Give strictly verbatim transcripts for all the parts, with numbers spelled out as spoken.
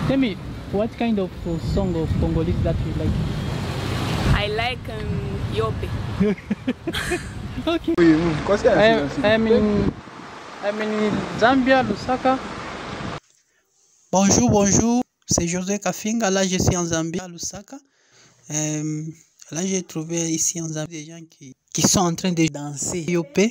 Tell me, what kind of uh, song of Congolese that you like? I like um, Yope. Okay. I, I'm, in, I'm in Zambia, Lusaka. Bonjour, bonjour. C'est José Kafinga. Là, je suis en Zambie, à Lusaka. Euh, là, j'ai trouvé ici en Zambie des gens qui, qui sont en train de danser Yope.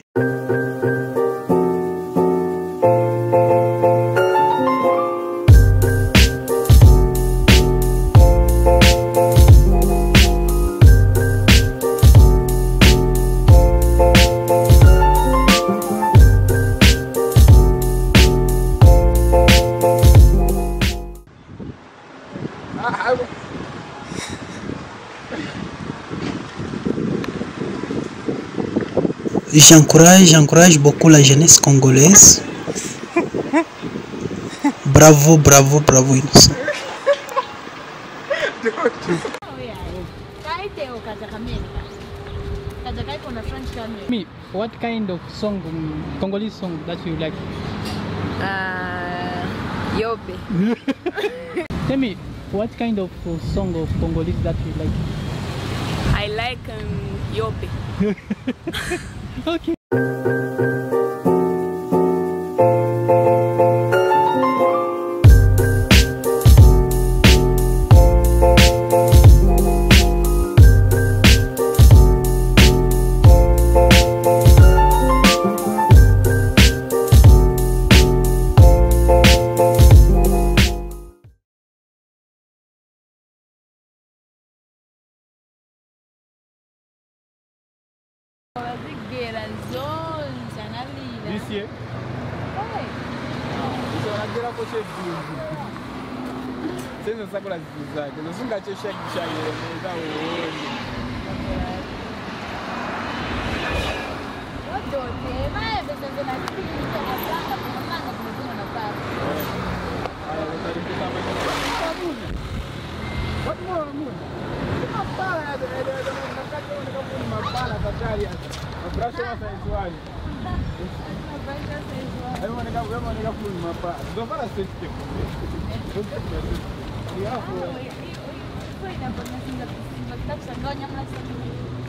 J'encourage, j'encourage beaucoup la jeunesse congolaise. Bravo, bravo, bravo, Innocent. Me, what kind of song, um, Congolese song that you like? Uh, Yope. Tell me, what kind of uh, song of Congolese that you like? I like um, Yope. Okay. This year? Foi,